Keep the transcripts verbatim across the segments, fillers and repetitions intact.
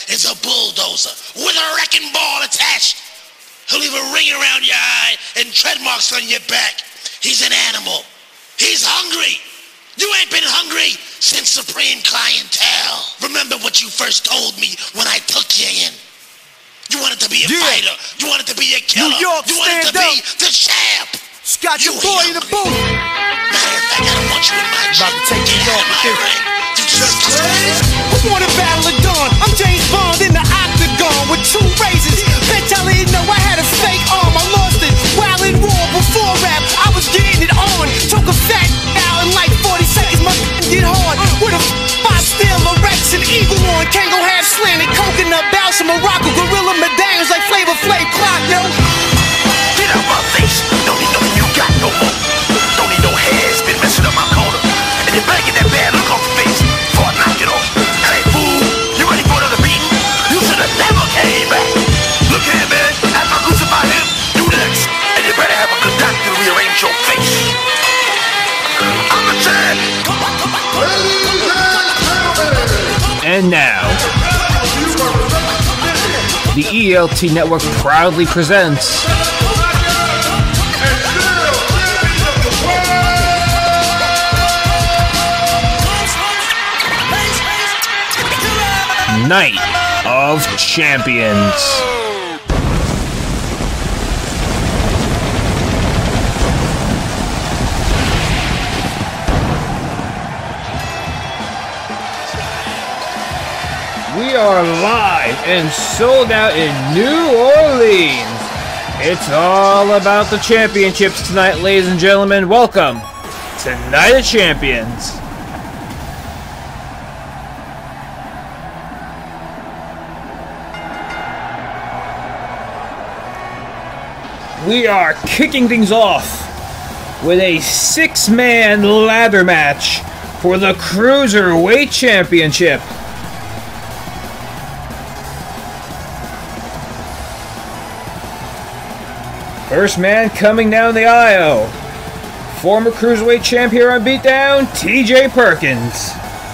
is a bulldozer with a wrecking ball attached. He'll leave a ring around your eye and tread marks on your back. He's an animal. He's hungry. You ain't been hungry since Supreme Clientele. Remember what you first told me when I took you in. You wanted to be a yeah. fighter. You wanted to be a killer. New York, you wanted to up. be the champ. Scott, your boy in the booth. Matter of fact, I don't want you in my gym. About to take you off my with ring. You just Who wanna battle at dawn? I'm James Bond in the octagon with two razors. Bitch, I didn't know I had a fake arm. I lost it while in war before rap. I was getting it on. Took a fat out in like forty seconds. My get hard with a five steel erection. Eagle on, Kango half slanted, coconut bounce from Morocco, gorilla medallions like Flavor Flav clock, yo. Get out my face. Don't need nothing you got no more. Don't need no hair. It's been messing up my corner. And you're back in that bad look on your face. Before I knock it off. Hey, fool. You ready for another beating? You should have never came back. Look here, man. After I crucify him, you next. And you better have a good doctor to rearrange your face. I'm the champ. And now, the E L T Network proudly presents Night of Champions. We are live and sold out in New Orleans. It's all about the championships tonight, ladies and gentlemen. Welcome to Night of Champions. We are kicking things off with a six-man ladder match for the Cruiserweight Championship. First man coming down the aisle, former Cruiserweight champ here on Beatdown, T J Perkins.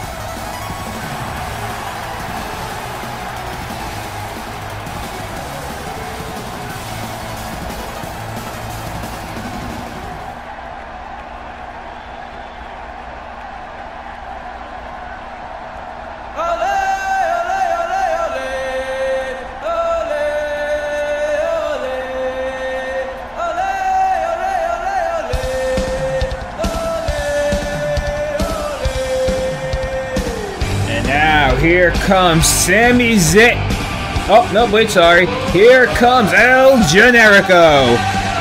Here comes Sami Zayn. Oh, no, wait, sorry. Here comes El Generico.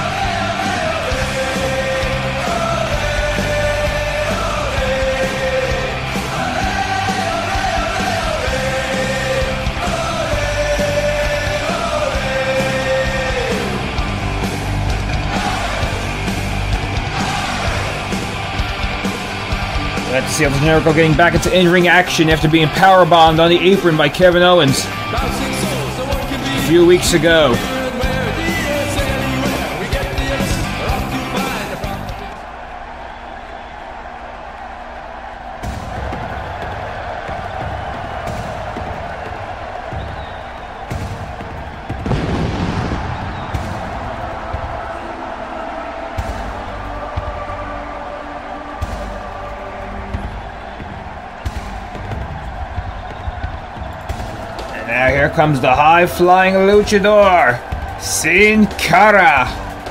Let's see El Generico getting back into in-ring action after being powerbombed on the apron by Kevin Owens a few weeks ago. Now here comes the high-flying luchador, Sin Cara.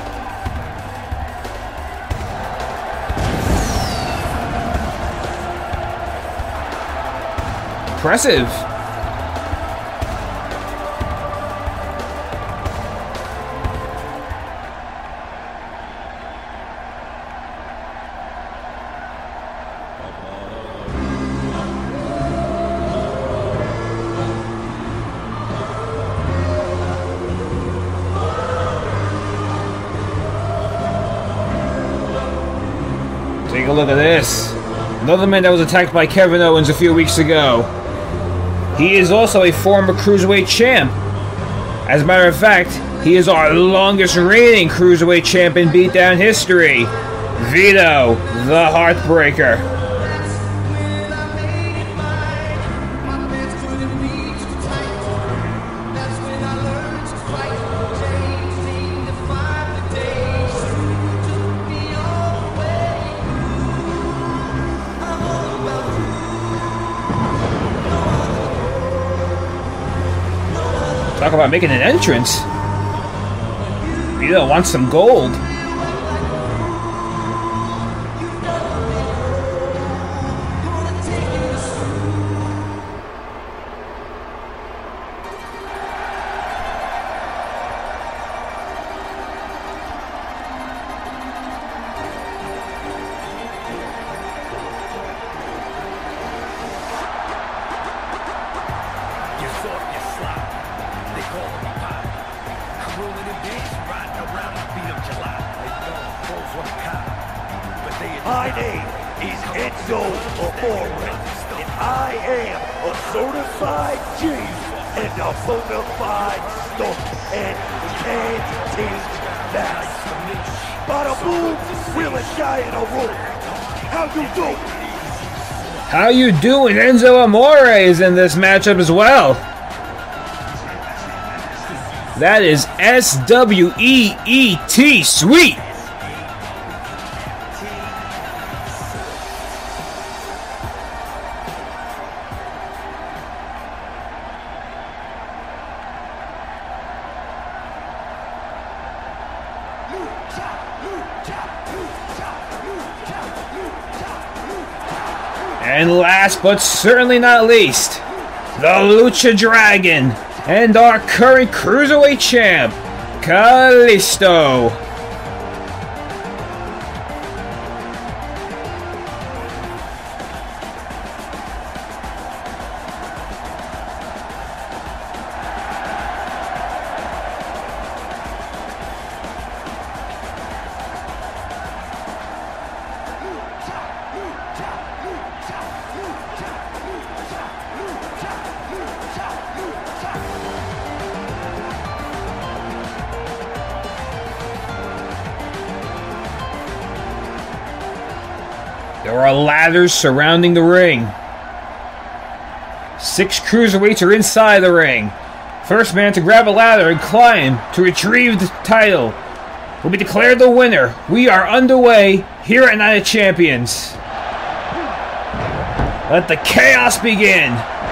Impressive. Take a look at this. Another man that was attacked by Kevin Owens a few weeks ago. He is also a former Cruiserweight champ. As a matter of fact, he is our longest reigning Cruiserweight champ in Beatdown history. Vito, the Heartbreaker. Talk about making an entrance. Vito wants some gold. My name is Enzo Amore, and I am a certified G and a bona fide stump and can't teach that. Bada boom, wheel a guy in a room. How you doing? How you doing? Enzo Amore is in this matchup as well. That is S W E E T, sweet. And last but certainly not least, the Lucha Dragon and our current Cruiserweight champ, Kalisto. There are ladders surrounding the ring. Six cruiserweights are inside the ring. First man to grab a ladder and climb to retrieve the title will be declared the winner. We are underway here at Night of Champions. Let the chaos begin.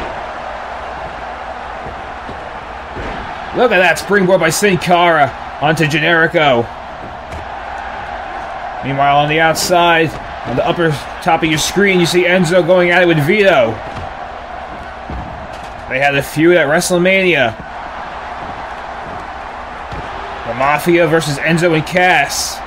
Look at that springboard by Sin Cara onto Generico. Meanwhile, on the outside, on the upper top of your screen, you see Enzo going at it with Vito. They had a feud at WrestleMania. The Mafia versus Enzo and Cass.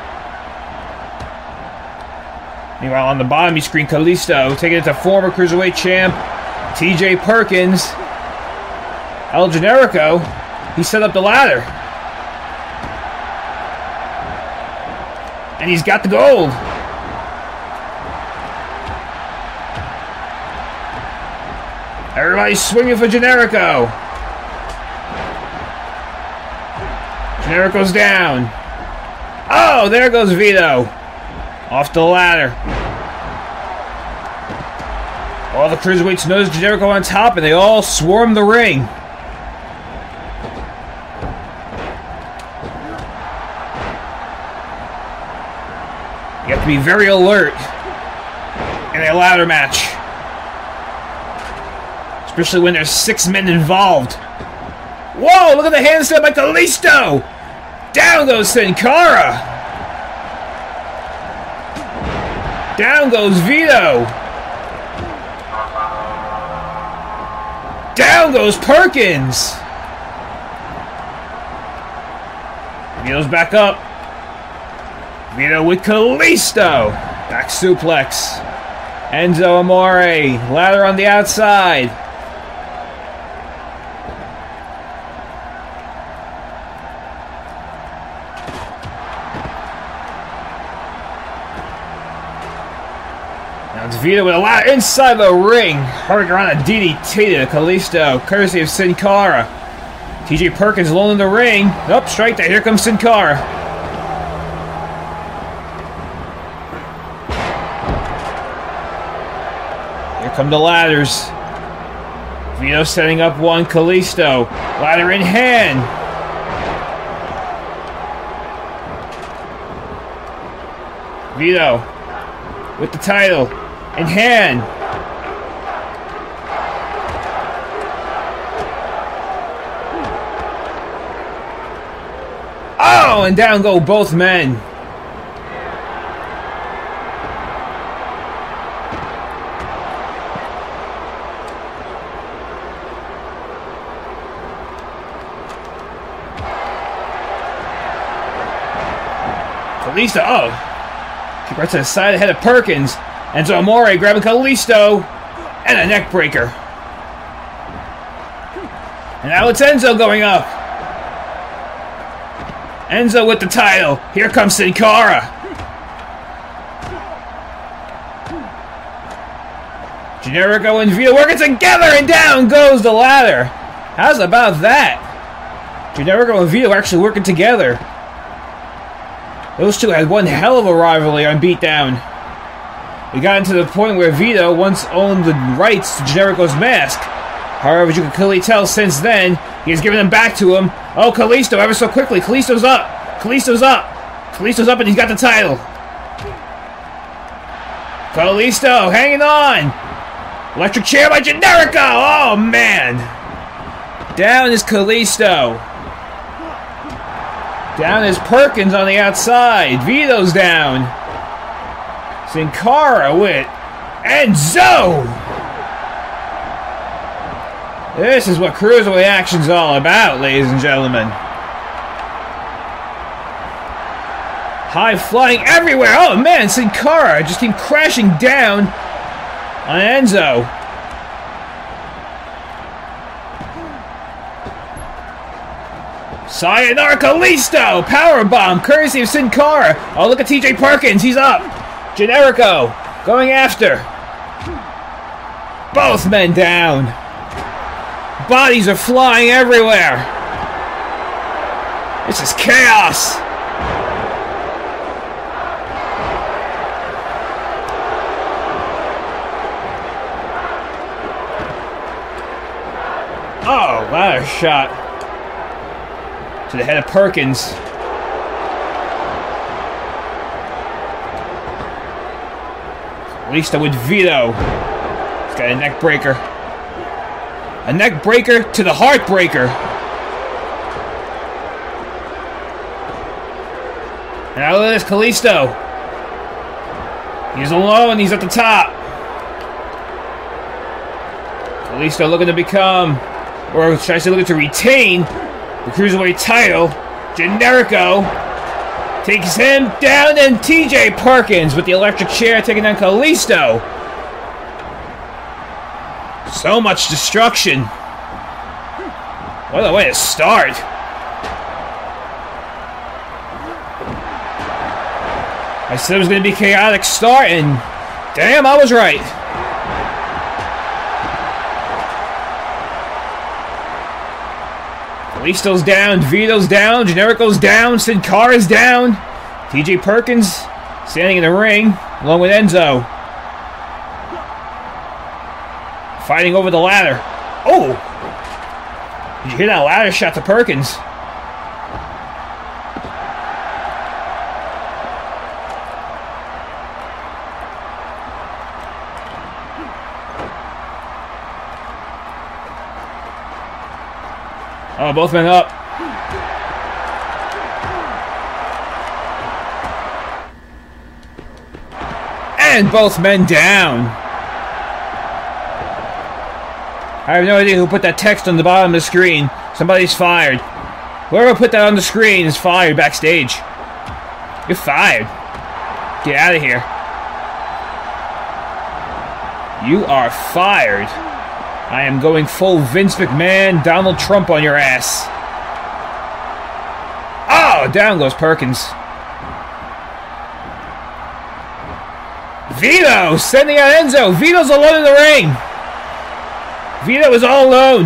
Meanwhile, on the bottom of your screen, Kalisto taking it to former Cruiserweight champ T J Perkins. El Generico, he set up the ladder. And he's got the gold. Everybody's swinging for Generico. Generico's down. Oh, there goes Vito. Off the ladder. All the cruiserweights notice Generico on top, and they all swarm the ring. You have to be very alert in a ladder match. Especially when there's six men involved. Whoa, look at the handstand by Kalisto! Down goes Sin Cara! Down goes Vito! Down goes Perkins! Vito's back up. Vito with Kalisto! Back suplex. Enzo Amore, ladder on the outside. Vito with a ladder inside the ring. Hurting around a D D T to Kalisto, courtesy of Sin Cara. T J Perkins alone in the ring. Up, straight there. Here comes Sin Cara. Here come the ladders. Vito setting up one. Kalisto. Ladder in hand. Vito with the title in hand. Oh, and down go both men. Kalisto, oh. Keep right to the side ahead of Perkins. Enzo Amore grabbing Kalisto. And a neck breaker. And now it's Enzo going up. Enzo with the title. Here comes Sin Cara. Generico and Vito working together, and down goes the ladder. How's about that? Generico and Vito actually working together. Those two had one hell of a rivalry on Beatdown. We got into the point where Vito once owned the rights to Generico's mask. However, as you can clearly tell since then, he has given them back to him. Oh, Kalisto, ever so quickly. Kalisto's up. Kalisto's up. Kalisto's up and he's got the title. Kalisto hanging on. Electric chair by Generico. Oh, man. Down is Kalisto. Down is Perkins on the outside. Vito's down. Sin Cara with Enzo. This is what Cruiserweight Action's all about, ladies and gentlemen. High flying everywhere. Oh man, Sin Cara just came crashing down on Enzo. Sayonara Kalisto! Powerbomb, courtesy of Sin Cara. Oh, look at T J Perkins, he's up. Generico, going after. Both men down. Bodies are flying everywhere. This is chaos. Oh, ladder shot to the head of Perkins. Kalisto with Vito. He's got a neck breaker. A neck breaker to the heartbreaker. And now look at this, Kalisto. He's alone, he's at the top. Kalisto looking to become, or should I say looking to retain, the Cruiserweight title. Generico takes him down, and T J Perkins with the electric chair taking down Kalisto. So much destruction. What a way to start. I said it was going to be a chaotic start, and damn, I was right. Kalisto's down, Vito's down, Generico's down, Sin Cara's down. T J Perkins standing in the ring along with Enzo. Fighting over the ladder. Oh! Did you hear that ladder shot to Perkins? Oh, both men up. And both men down. I have no idea who put that text on the bottom of the screen. Somebody's fired. Whoever put that on the screen is fired backstage. You're fired. Get out of here. You are fired. I am going full Vince McMahon, Donald Trump on your ass. Oh, down goes Perkins. Vito sending out Enzo. Vito's alone in the ring. Vito is all alone.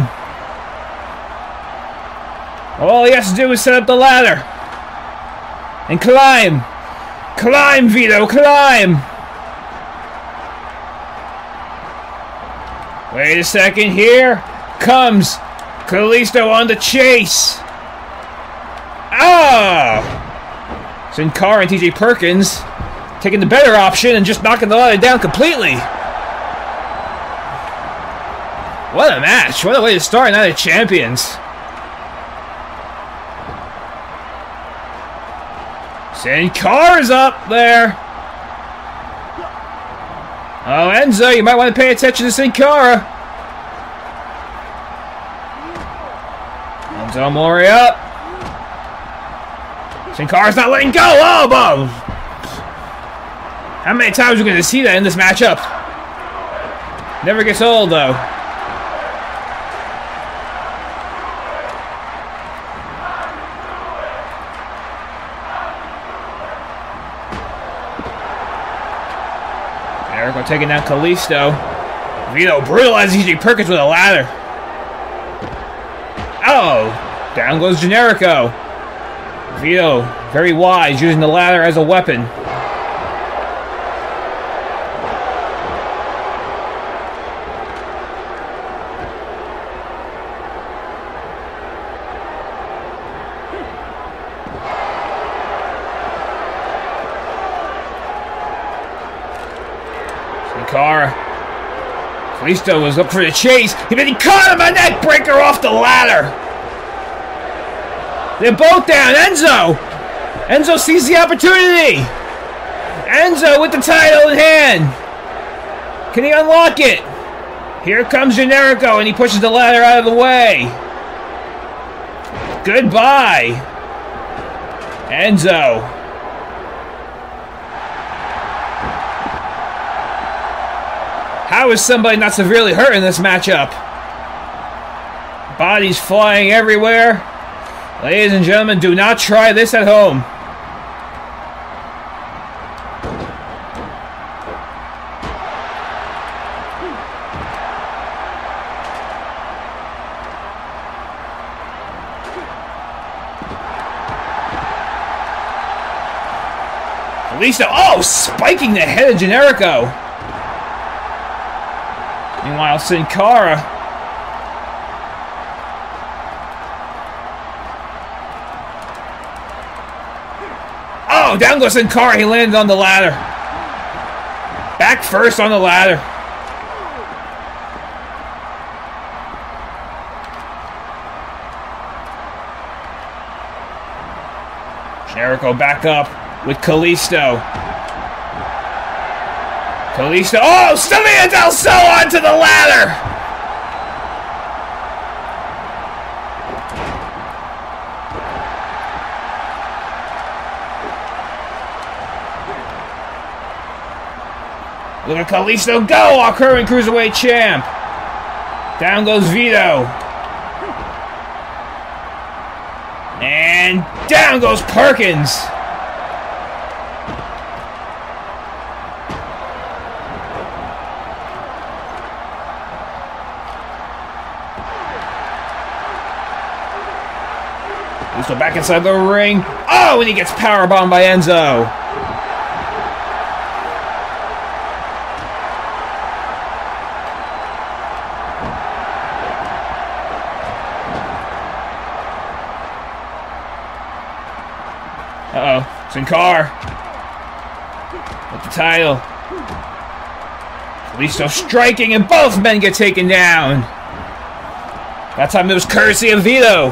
All he has to do is set up the ladder. And climb. Climb, Vito, climb. Wait a second, here comes Kalisto on the chase. Ah! Sin Cara and T J Perkins taking the better option and just knocking the ladder down completely. What a match. What a way to start Night of Champions. Sin Cara's up there. Oh, Enzo, you might want to pay attention to Sin Cara. Enzo Amore up. Sin Cara's not letting go. Oh, boom. How many times are we going to see that in this matchup? Never gets old, though. Jericho taking down Kalisto. Vito brutalizes E J Perkins with a ladder. Oh, down goes Generico. Vito, very wise, using the ladder as a weapon. Cara. Kalisto was up for the chase. He he caught him, a neck breaker off the ladder. They're both down. Enzo. Enzo sees the opportunity. Enzo with the title in hand. Can he unlock it? Here comes Generico, and he pushes the ladder out of the way. Goodbye, Enzo. How is somebody not severely hurt in this matchup? Bodies flying everywhere. Ladies and gentlemen, do not try this at home. Kalisto, oh, spiking the head of Generico. Meanwhile, Sin Cara. Oh, down goes Sin Cara. He landed on the ladder. Back first on the ladder. Jericho back up with Kalisto. Kalisto, oh, Stamina Del Sol onto the ladder! Look at Kalisto go, our current Cruiserweight champ! Down goes Vito. And down goes Perkins! So back inside the ring. Oh, and he gets powerbombed by Enzo. Uh-oh. Sin Cara with the title. Kalisto striking, and both men get taken down. That time it was courtesy of Vito.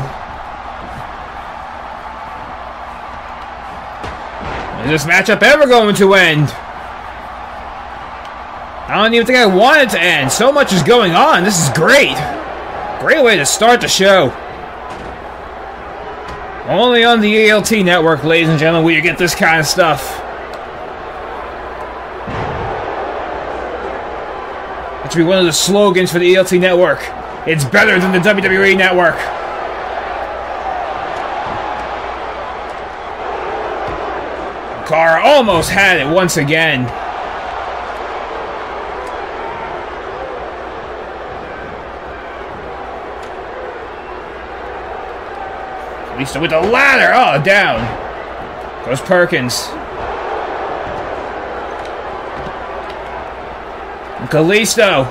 Is this matchup ever going to end? I don't even think I want it to end. So much is going on. This is great. Great way to start the show. Only on the A L T network, ladies and gentlemen, will you get this kind of stuff. That should be one of the slogans for the A L T network. It's better than the W W E network. Cara almost had it once again. Kalisto with the ladder. Oh, down goes Perkins. And Kalisto.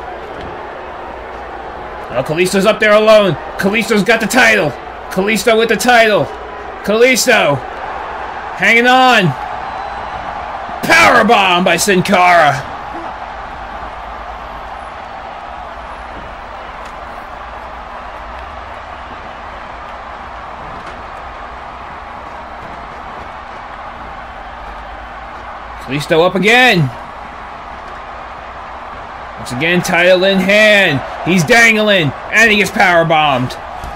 Oh, Kalisto's up there alone. Kalisto's got the title. Kalisto with the title. Kalisto hanging on. Powerbomb by Sin Cara. Kalisto up again. Once again, title in hand. He's dangling, and he gets powerbombed.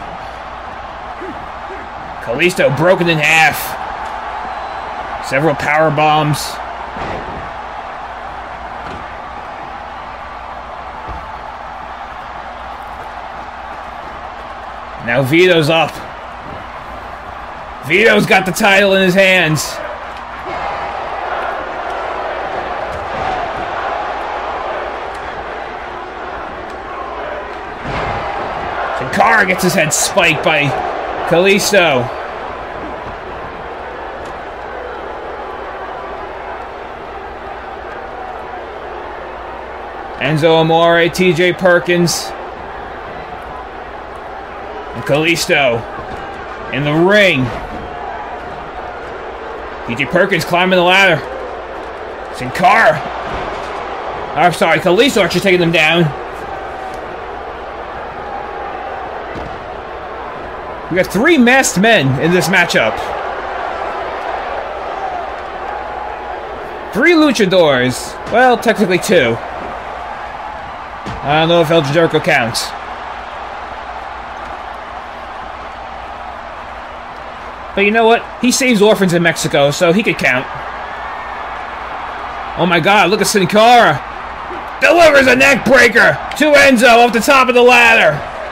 Kalisto broken in half. Several power bombs. Now Vito's up. Vito's got the title in his hands. Sin Cara gets his head spiked by Kalisto. Enzo Amore, T J Perkins, and Kalisto in the ring. T J Perkins climbing the ladder. Sin Cara. I'm sorry, Kalisto actually taking them down. We got three masked men in this matchup. Three luchadors. Well, technically two. I don't know if El Generico counts. But you know what? He saves orphans in Mexico, so he could count. Oh my god, look at Sin Cara! Delivers a neck breaker to Enzo off the top of the ladder!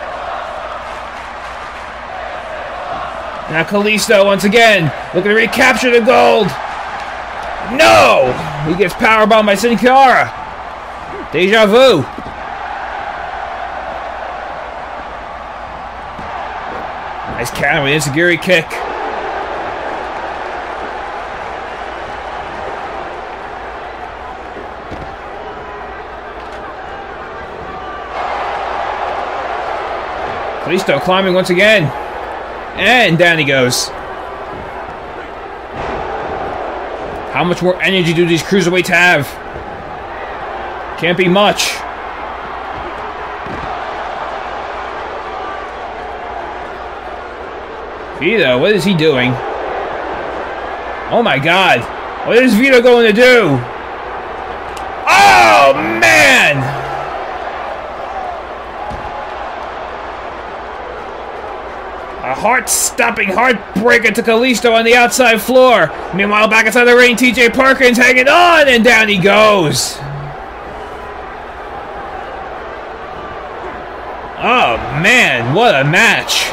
Now Kalisto once again, looking to recapture the gold! No! He gets powerbombed by Sin Cara! Deja vu! Nice counter with Enziguri kick. Kalisto climbing once again. And down he goes. How much more energy do these cruiserweights have? Can't be much. Vito, what is he doing? Oh my god. What is Vito going to do? Oh man! A heart-stopping heartbreaker to Kalisto on the outside floor. Meanwhile, back inside the ring, T J Perkins hanging on, and down he goes. Oh man, what a match.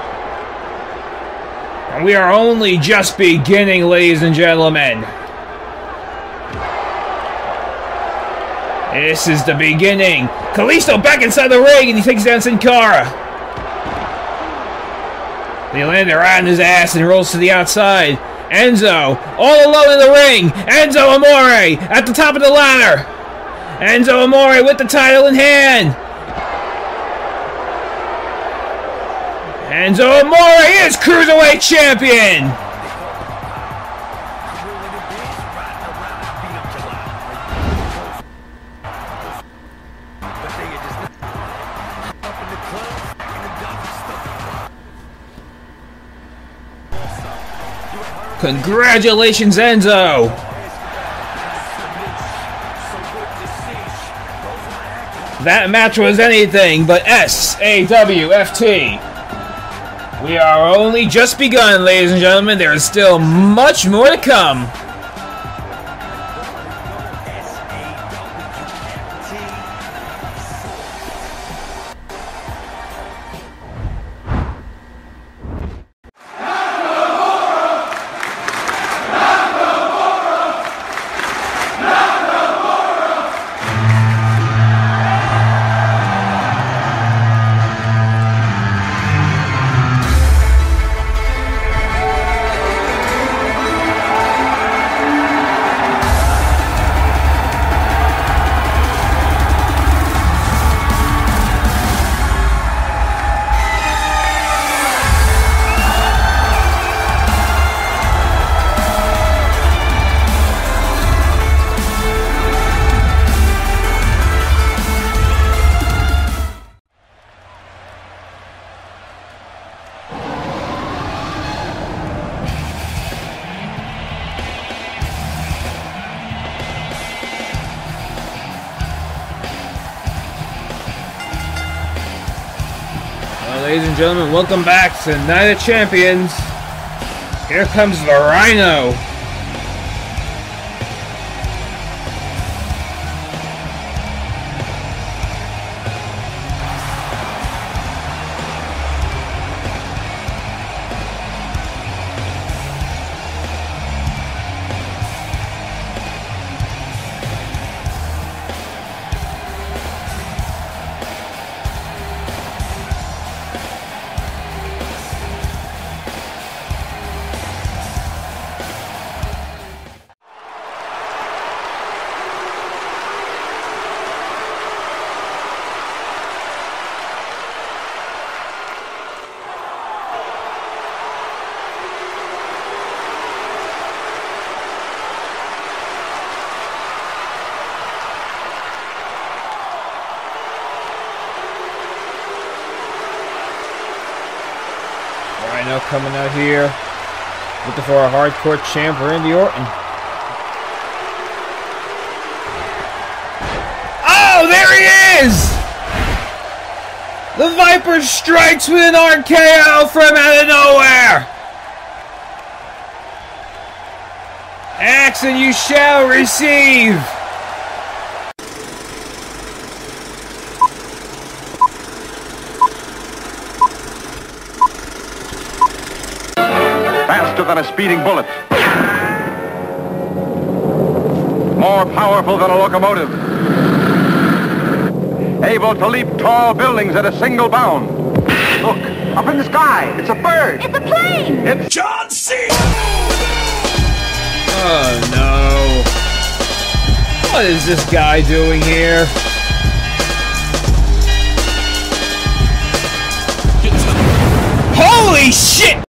And we are only just beginning, ladies and gentlemen. This is the beginning. Kalisto back inside the ring, and he takes down Sin Cara. They landed right on his ass and rolls to the outside. Enzo, all alone in the ring. Enzo Amore at the top of the ladder. Enzo Amore with the title in hand. Enzo Amore is Cruiserweight Champion! Congratulations, Enzo! That match was anything but S A W F T. We are only just begun, ladies and gentlemen. There is still much more to come. Ladies and gentlemen, welcome back to Night of Champions. Here comes the Rhino. Rhino coming out here, looking for a hardcore champ, Randy Orton. Oh, there he is! The Viper strikes with an R K O from out of nowhere! Action you shall receive! Faster than a speeding bullet. More powerful than a locomotive. Able to leap tall buildings at a single bound. Look, up in the sky. It's a bird. It's a plane! It's John Cena! Oh no. What is this guy doing here? Holy shit!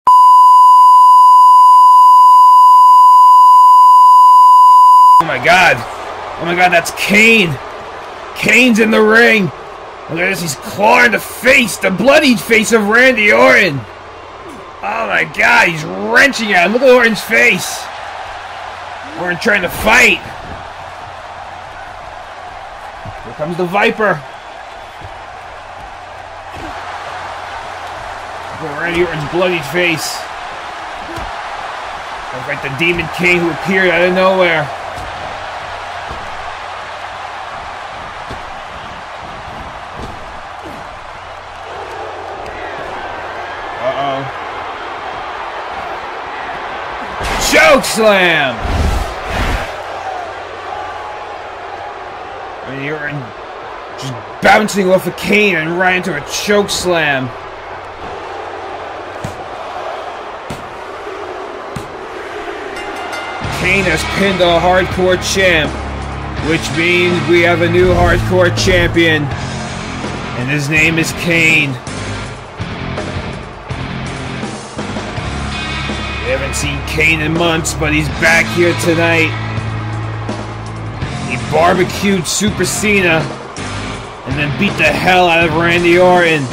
Oh my god. Oh my god, that's Kane. Kane's in the ring. Look at this, he's clawing the face, the bloodied face of Randy Orton. Oh my god, he's wrenching at him. Look at Orton's face. Orton trying to fight. Here comes the Viper. Look at Randy Orton's bloodied face. Looks like the Demon King who appeared out of nowhere. Uh-oh. Choke slam! I mean, you're in, just bouncing off of Kane and right into a choke slam. Kane has pinned a hardcore champ, which means we have a new hardcore champion, and his name is Kane. We haven't seen Kane in months, but he's back here tonight. He barbecued Super Cena and then beat the hell out of Randy Orton.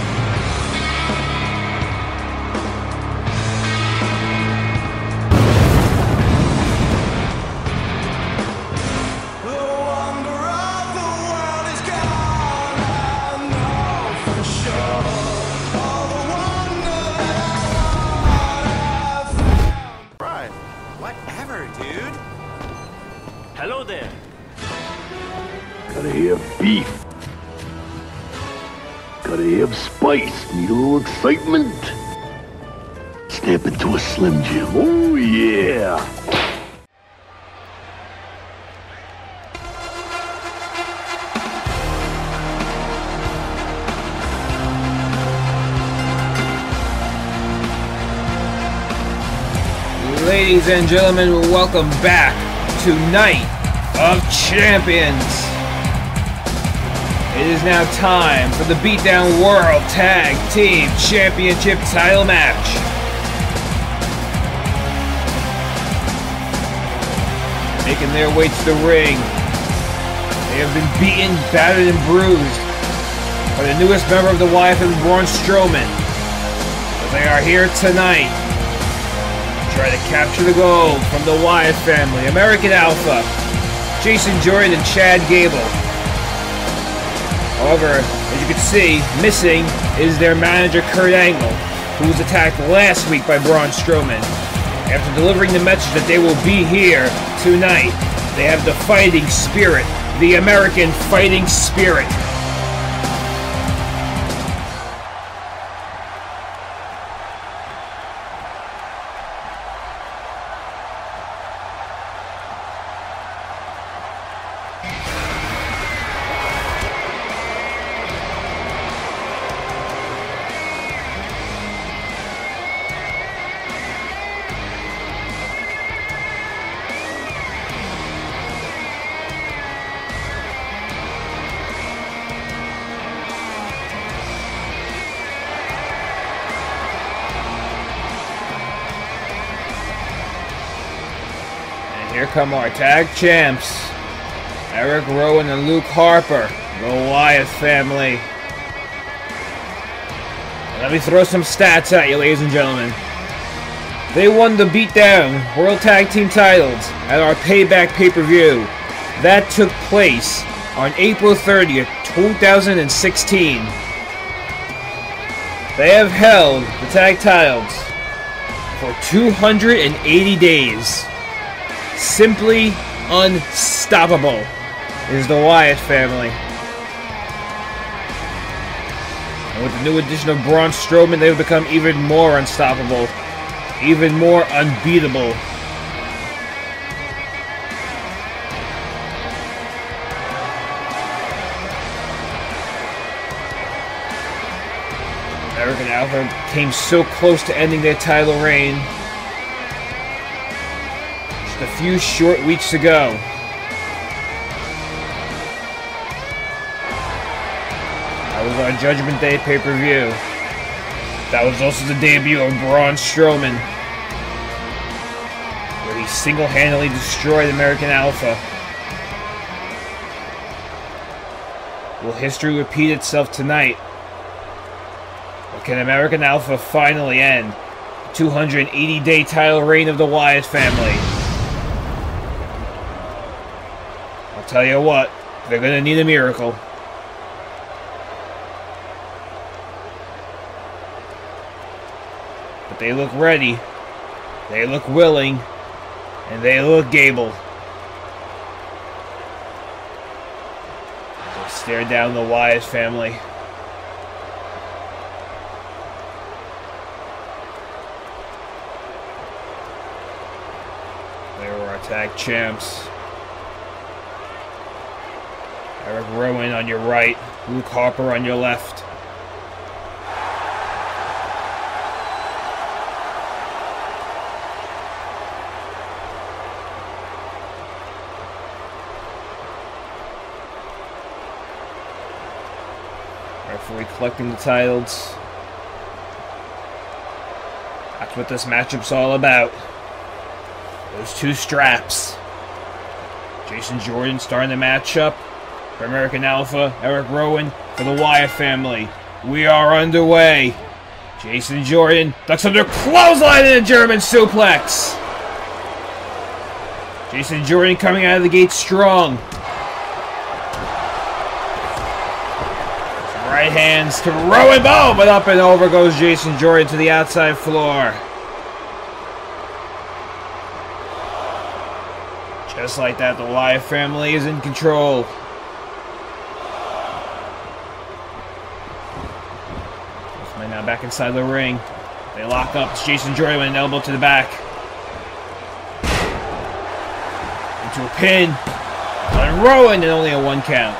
Hello there. Gotta have beef. Gotta have spice. Need a little excitement. Snap into a Slim Jim. Oh yeah. Ladies and gentlemen, welcome back to Night of Champions. It is now time for the Beatdown World Tag Team Championship title match. Making their way to the ring, they have been beaten, battered, and bruised by the newest member of the Y F family, Braun Strowman. But they are here tonight to try to capture the gold from the Wyatt family. American Alpha, Jason Jordan and Chad Gable. However, as you can see, missing is their manager Kurt Angle, who was attacked last week by Braun Strowman. After delivering the message that they will be here tonight, they have the fighting spirit, the American fighting spirit. Here come our tag champs, Eric Rowan and Luke Harper, the Wyatt family. Let me throw some stats at you, ladies and gentlemen. They won the Beatdown World Tag Team titles at our Payback pay-per-view. That took place on April thirtieth, two thousand sixteen. They have held the tag titles for two hundred eighty days. Simply unstoppable is the Wyatt family. And with the new addition of Braun Strowman, they've become even more unstoppable, even more unbeatable. American Alpha came so close to ending their title reign a few short weeks ago. That was our Judgment Day pay-per-view. That was also the debut of Braun Strowman, where he single-handedly destroyed American Alpha. Will history repeat itself tonight? Or can American Alpha finally end the two hundred eighty day title reign of the Wyatt family? Tell you what, they're gonna need a miracle. But they look ready, they look willing, and they look able. They stare down the Wyatt family. They were our tag champs. Eric Rowan on your right, Luke Harper on your left. Referee collecting the titles. That's what this matchup's all about. Those two straps. Jason Jordan starting the matchup. For American Alpha, Eric Rowan for the Wyatt family. We are underway. Jason Jordan ducks under clothesline and a German suplex. Jason Jordan coming out of the gate strong. Some right hands to Rowan, boom, but up and over goes Jason Jordan to the outside floor. Just like that, the Wyatt family is in control. Now back inside the ring. They lock up. It's Jason Jordan with an elbow to the back. Into a pin. On Rowan and only a one count.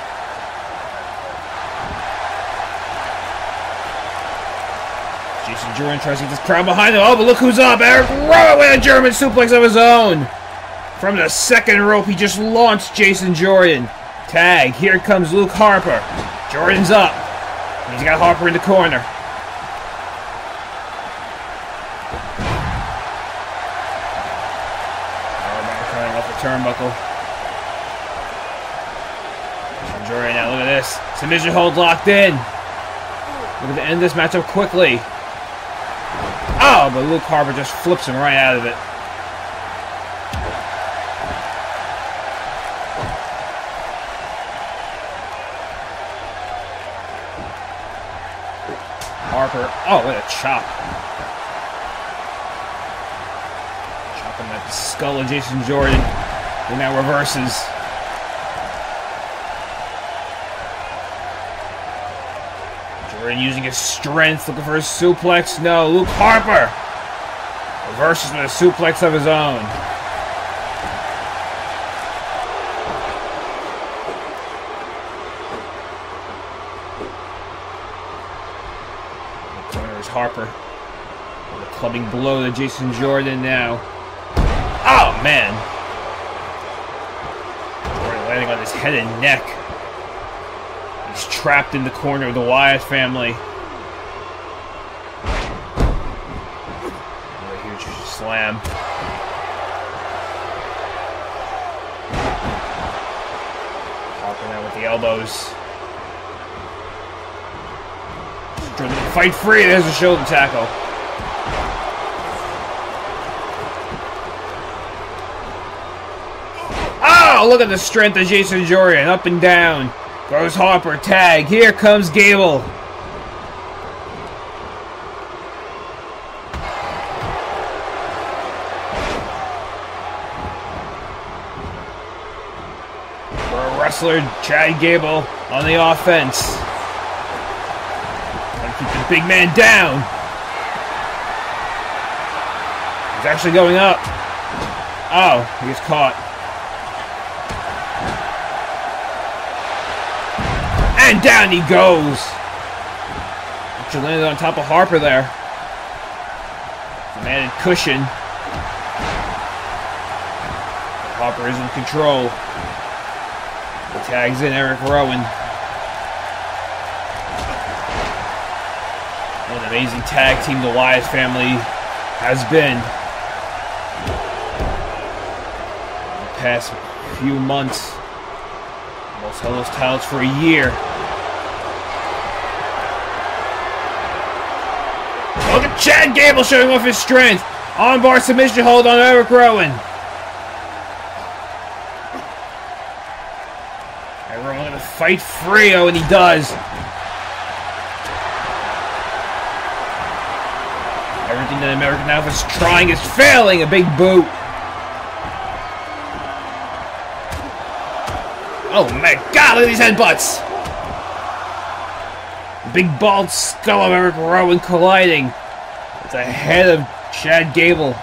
Jason Jordan tries to get this crowd behind him. Oh, but look who's up. Eric Rowan with a German suplex of his own. From the second rope, he just launched Jason Jordan. Tag. Here comes Luke Harper. Jordan's up. He's got Harper in the corner. Turnbuckle. Jordan now, look at this. Submission hold locked in. Looking to end this matchup quickly. Oh, but Luke Harper just flips him right out of it. Harper. Oh, what a chop. Chopping at the skull of Jason Jordan. He now reverses. Jordan using his strength, looking for a suplex. No, Luke Harper reverses with a suplex of his own. Harper. The clubbing blow to Jason Jordan now. Oh, man. Jordan landing on his head and neck. He's trapped in the corner of the Wyatt family. Another huge slam. Harper now with the elbows. Fight free, there's a shoulder tackle. Oh, look at the strength of Jason Jordan. Up and down. Goes Harper, tag. Here comes Gable. Pro wrestler Chad Gable on the offense. Keep the big man down. He's actually going up. Oh, he gets caught. And down he goes. Actually landed on top of Harper there. Some added cushion. Harper is in control. He tags in Eric Rowan. What an amazing tag team the Wyatt family has been in the past few months. Almost held those titles for a year. Look at Chad Gable showing off his strength. Armbar submission hold on Eric Rowan. Eric Rowan gonna fight free, oh, and he does. Everything that American Alpha's trying is failing. A big boot. Oh my God! Look at these headbutts. The big bald skull of Eric Rowan colliding with the head of Chad Gable.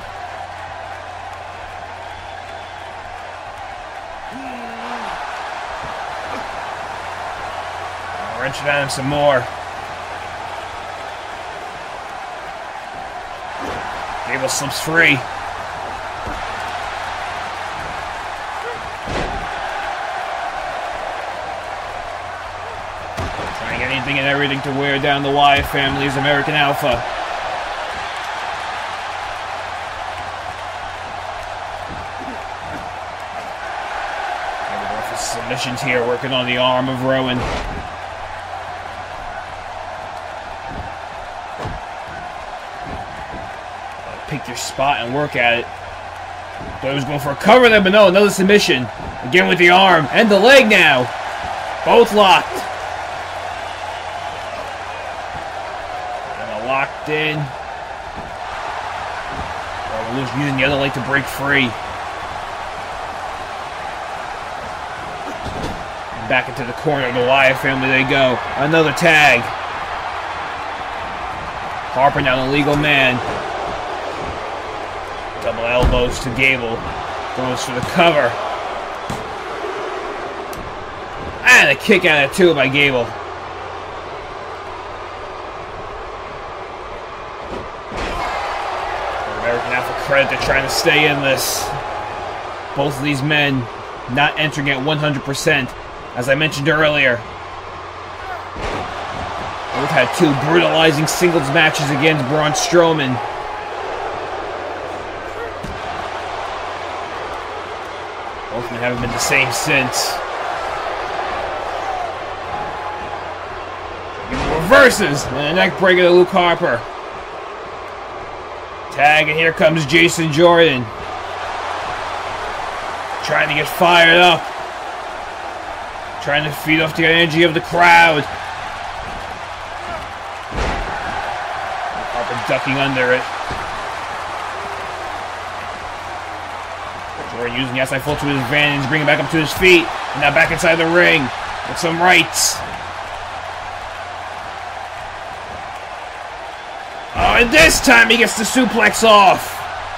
Wrenching at him some more. Gable slips free. Trying anything and everything to wear down the Wyatt family's American Alpha. Submissions here, working on the arm of Rowan. Pick your spot and work at it. Thought he was going for a cover there, but no, another submission. Again with the arm and the leg now. Both locked. And locked in. Rowan using the other leg to break free. And back into the corner of the Wyatt family they go. Another tag. Harper now the legal man. Double elbows to Gable. Goes for the cover. And a kick out of two by Gable. American Alpha credit, they're trying to stay in this. Both of these men not entering at one hundred percent. As I mentioned earlier, both had two brutalizing singles matches against Braun Strowman. Both of them haven't been the same since. He reverses and a neck breaker to Luke Harper. Tag, and here comes Jason Jordan. Trying to get fired up. Trying to feed off the energy of the crowd. ducking under it. Jordan using the outside full to his advantage, bringing it back up to his feet, and now back inside the ring with some rights. Oh, and this time he gets the suplex off.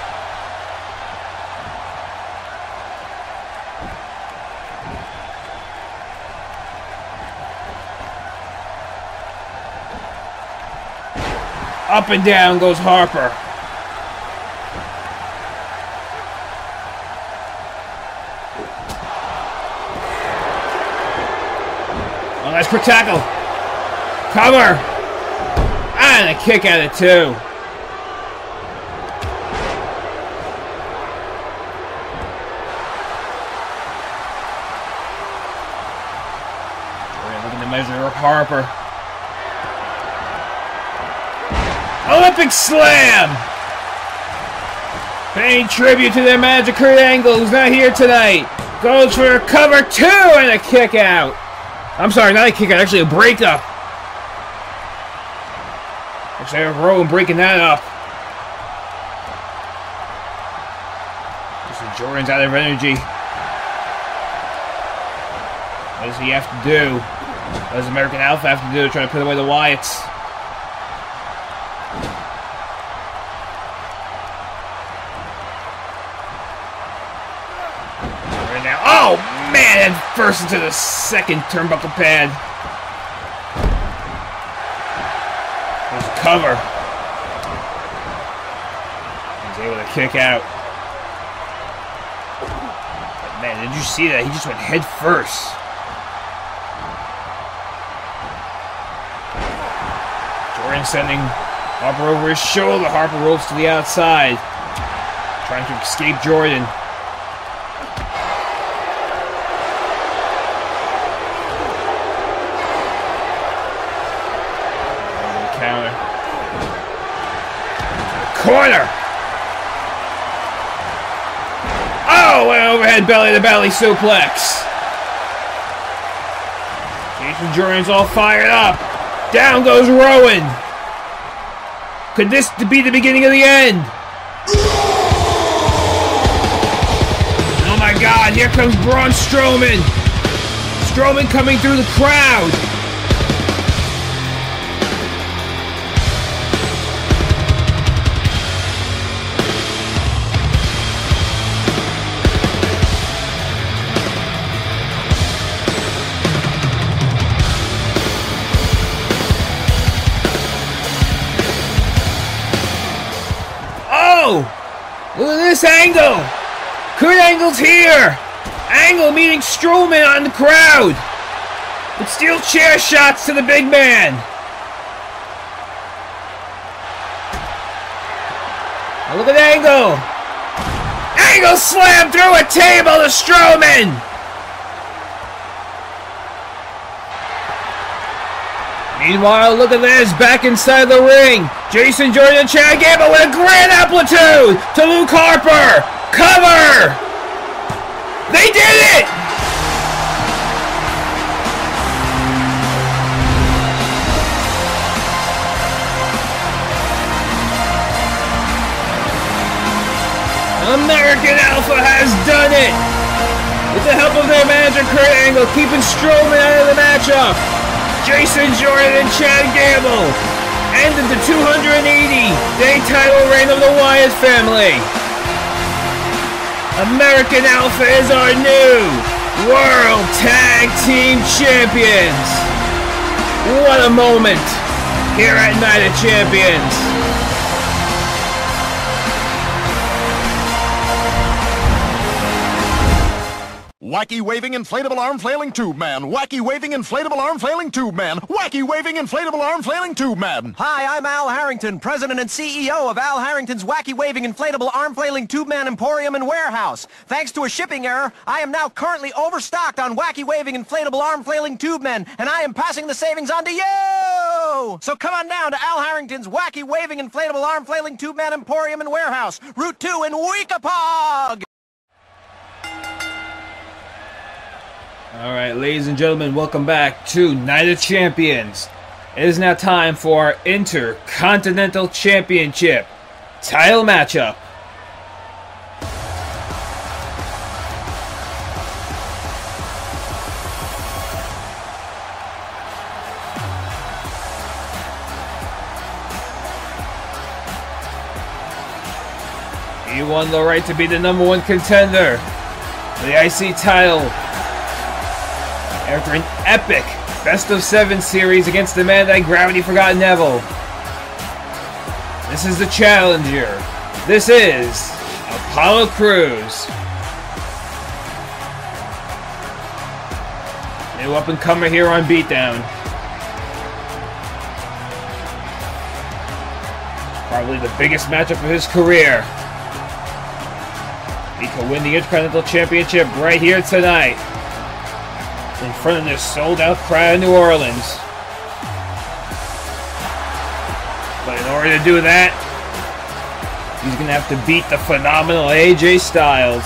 Up and down goes Harper. Oh, nice quick tackle. Cover. And a kick at it too. We're looking to measure up Harper. Olympic Slam! Paying tribute to their manager Kurt Angle, who's not here tonight. Goes for a cover two and a kick out. I'm sorry, not a kick out, actually a breakup. Looks like Rowan breaking that up. Just Jordan's out of energy. What does he have to do? What does American Alpha have to do to try to put away the Wyatts? Oh man, first into the second turnbuckle pad. There's a cover. He's able to kick out. But man, did you see that? He just went head first. Jordan sending Harper over his shoulder. Harper rolls to the outside, trying to escape Jordan. Counter. Corner! Oh, an overhead belly-to-belly suplex. Jason Jordan's all fired up. Down goes Rowan. Could this be the beginning of the end? Oh my God, here comes Braun Strowman. Strowman coming through the crowd. Look at this angle! Kurt Angle's here! Angle meeting Strowman on the crowd! With steel chair shots to the big man! Now look at Angle! Angle slammed through a table to Strowman! Meanwhile, look at this, back inside the ring. Jason Jordan and Chad Gable with a grand amplitude to Luke Harper. Cover! They did it! American Alpha has done it! With the help of their manager Kurt Angle, keeping Strowman out of the matchup. Jason Jordan and Chad Gable ended the two hundred eighty day title reign of the Wyatt family. American Alpha is our new World Tag Team Champions. What a moment here at Night of Champions. Wacky waving inflatable arm flailing tube man. Wacky waving inflatable arm flailing tube man. Wacky waving inflatable arm flailing tube man. Hi, I'm Al Harrington, President and C E O of Al Harrington's Wacky Waving Inflatable Arm Flailing Tube Man Emporium and Warehouse. Thanks to a shipping error, I am now currently overstocked on Wacky Waving Inflatable Arm Flailing Tube Men, and I am passing the savings on to you! So come on down to Al Harrington's Wacky Waving Inflatable Arm Flailing Tube Man Emporium and Warehouse, Route two in Weekapaug! Alright, ladies and gentlemen, welcome back to Night of Champions. It is now time for our Intercontinental Championship title matchup. He won the right to be the number one contender for the I C title after an epic best of seven series against the man that gravity forgot, Neville. This is the challenger. This is Apollo Crews. New up-and-comer here on Beatdown. Probably the biggest matchup of his career. He could win the Intercontinental Championship right here tonight in front of this sold-out crowd in New Orleans. But in order to do that, he's going to have to beat the phenomenal A J Styles.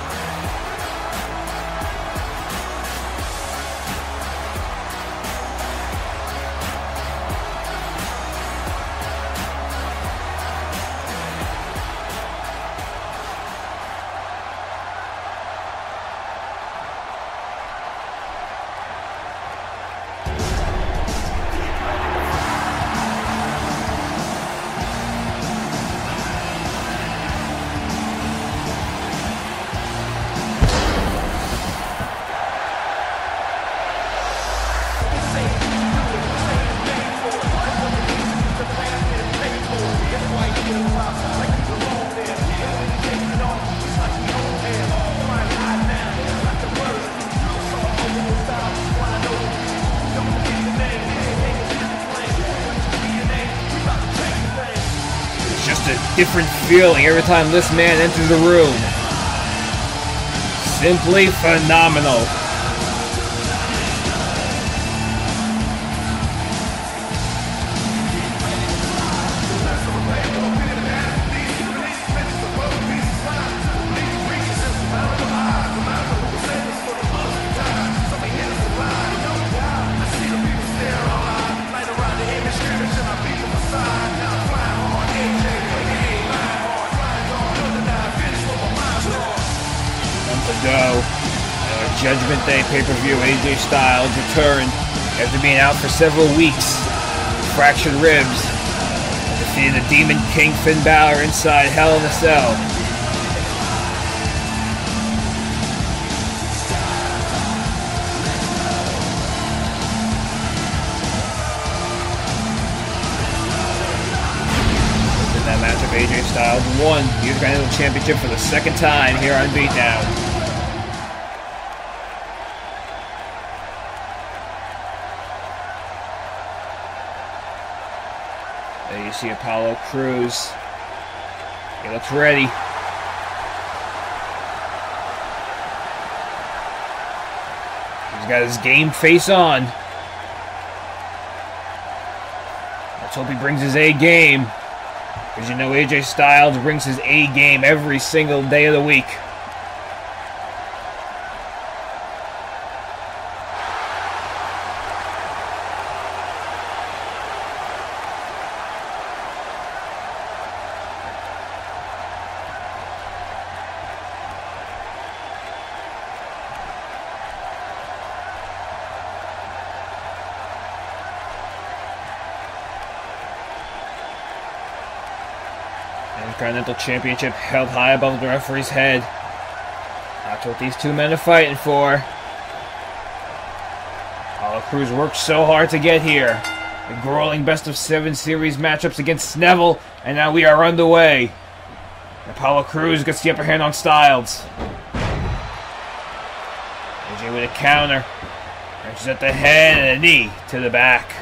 Different feeling every time this man enters the room. Simply phenomenal. Go. Uh, Judgment Day pay-per-view, A J Styles returned after being out for several weeks. Fractured ribs. Defeated the Demon King Finn Balor inside Hell in a Cell. In that matchup, A J Styles won the Intercontinental Championship for the second time here on Beatdown. There you see Apollo Crews. He looks ready. He's got his game face on. Let's hope he brings his A game. Because you know A J Styles brings his A game every single day of the week. Intercontinental Championship held high above the referee's head. That's what these two men are fighting for. Apollo Crews worked so hard to get here. The grueling best of seven series matchups against Neville, and now we are underway. Apollo Crews gets the upper hand on Styles. A J with a counter. Wrenches at the head and a knee to the back.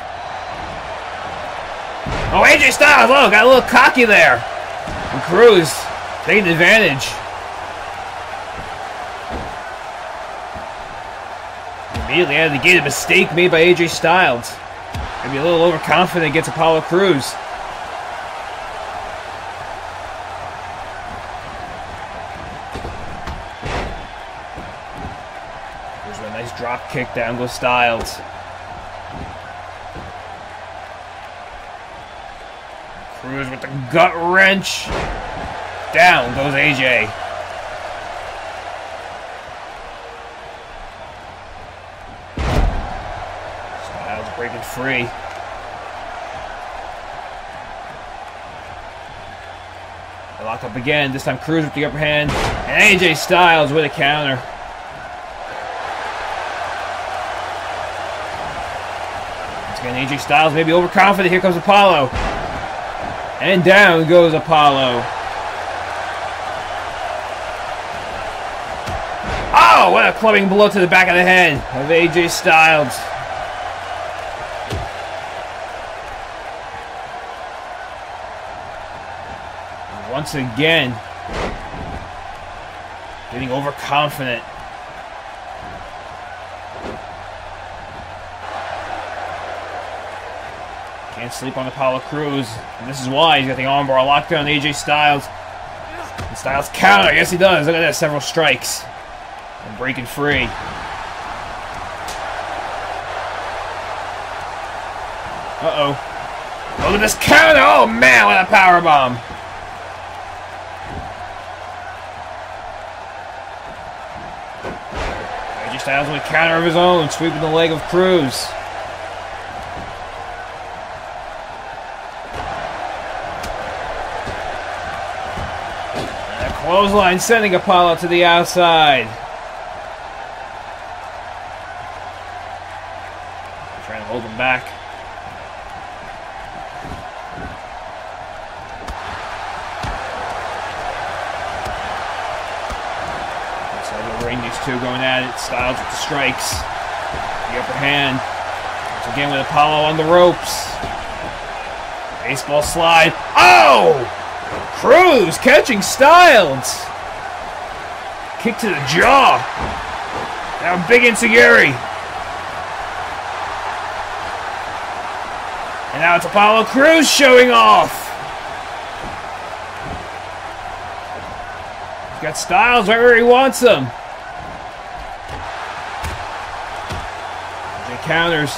Oh, A J Styles, look, got a little cocky there. And Crews taking advantage. Immediately out of the gate, a mistake made by A J Styles. Maybe a little overconfident against Apollo Crews. There's a nice drop kick, down goes Styles. Cruz with the gut wrench. Down goes A J. Styles breaking free. They lock up again. This time Cruz with the upper hand. And A J Styles with a counter. Once again, A J Styles maybe overconfident. Here comes Apollo. And down goes Apollo. Oh, what a clubbing blow to the back of the head of A J Styles. And once again, getting overconfident. Can't sleep on Apollo Crews. And this is why he's got the armbar locked down on A J Styles. And Styles counter. Yes, he does. Look at that. Several strikes. And breaking free. Uh-oh. Look at this counter. Oh, man. What a powerbomb. A J Styles with a counter of his own. Sweeping the leg of Crews. Clothesline sending Apollo to the outside. Trying to hold him back. Inside the ring, these two going at it. Styles with the strikes. The upper hand. Once again with Apollo on the ropes. Baseball slide. Oh! Crews catching Styles. Kick to the jaw. Now big enziguri. And now it's Apollo Crews showing off. He's got Styles right where he wants him. He counters.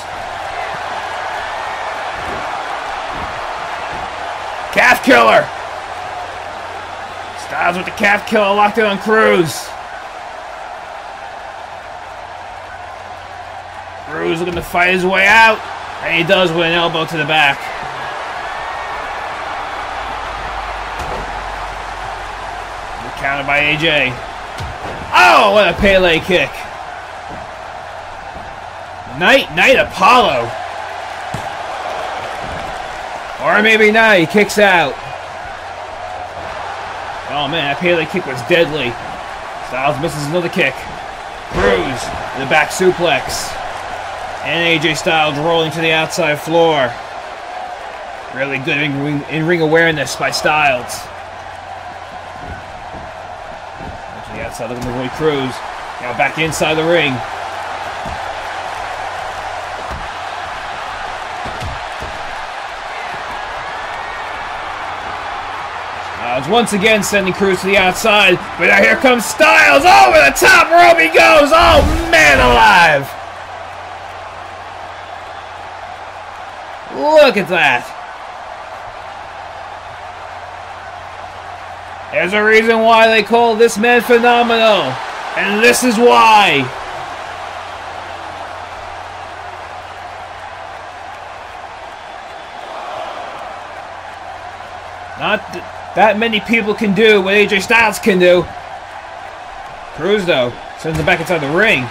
Calf killer. Styles with the calf killer locked in on Crews. Crews looking to fight his way out. And he does with an elbow to the back. Countered by A J. Oh, what a Pele kick. Night, Night Apollo. Or maybe not, he kicks out. Oh man, that Pele kick was deadly. Styles misses another kick. Crews, the back suplex. And A J Styles rolling to the outside floor. Really good in-ring in ring awareness by Styles. To the outside looking to avoid Crews. Now back inside the ring. Styles once again sending Crews to the outside, but now here comes Styles over the top rope he goes! Oh man alive! Look at that! There's a reason why they call this man phenomenal, and this is why! Not th that many people can do what A J Styles can do. Crews, though, sends him back inside the ring.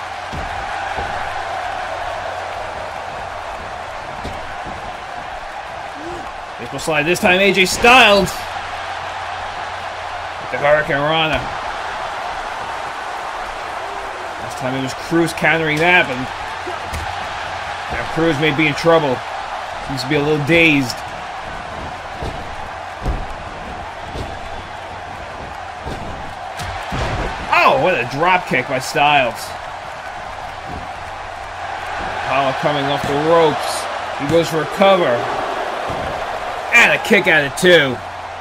Baseball slide this time, A J Styles. With the Hurricane Rana. Last time it was Crews countering that, but now Crews may be in trouble. Seems to be a little dazed. Oh, what a drop kick by Styles. Apollo coming off the ropes. He goes for a cover. And a kick at it, too.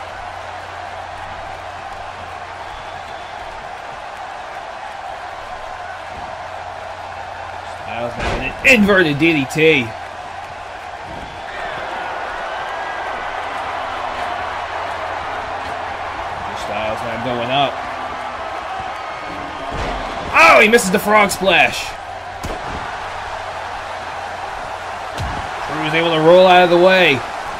Styles now an inverted D D T. Now going up. Oh, he misses the frog splash. Cruz able to roll out of the way.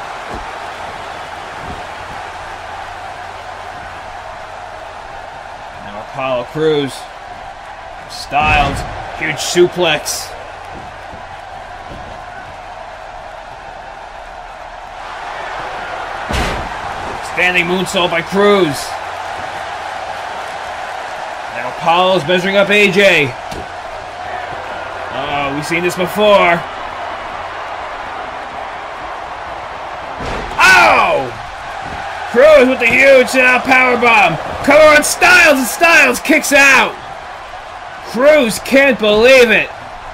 Now Apollo Crews. Styles. Huge suplex. Standing moonsault by Cruz. Now Apollo's measuring up A J. Oh, we've seen this before. Oh! Cruz with the huge sit-out powerbomb. Cover on Styles, and Styles kicks out. Cruz can't believe it.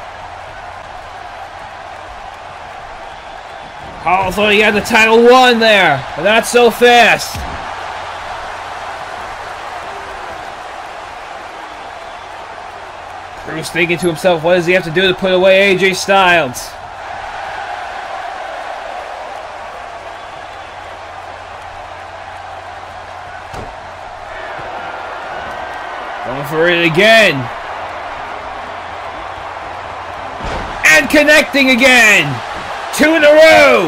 Apollo thought he had the title won there, but not so fast. Cruz thinking to himself, what does he have to do to put away A J Styles? Going for it again. And connecting again. Two in a row!